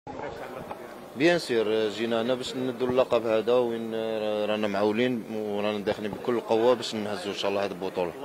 بيان سير جينا هنا باش ندو اللقب هذا، وين رانا معولين ورانا داخلين بكل قوه باش نهزو ان شاء الله هذه البطوله.